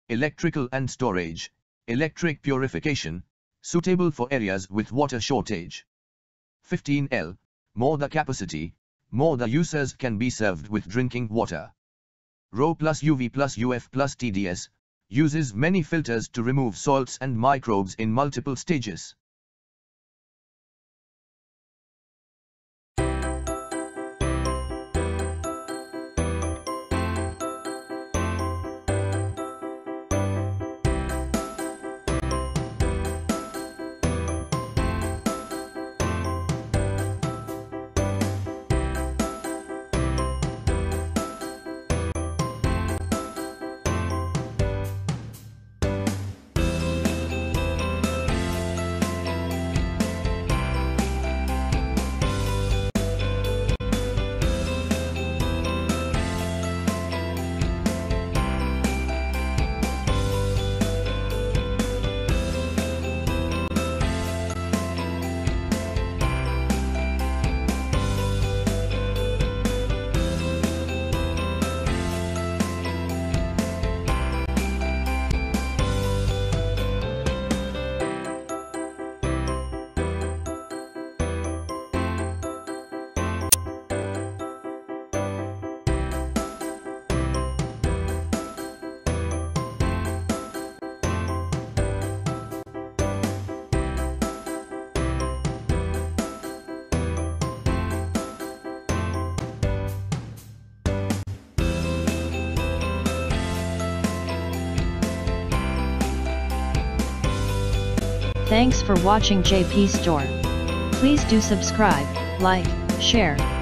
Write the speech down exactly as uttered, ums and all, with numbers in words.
electrical and storage, electric purification, suitable for areas with water shortage. fifteen L, more the capacity, more the users can be served with drinking water. ro plus U V plus U F plus T D S, uses many filters to remove salts and microbes in multiple stages. Thanks for watching J P Store. Please do subscribe, like, share,